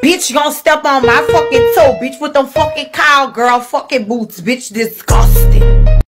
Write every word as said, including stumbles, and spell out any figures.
Bitch, you gon' step on my fucking toe, bitch, with them fucking cowgirl fucking boots, bitch, disgusting.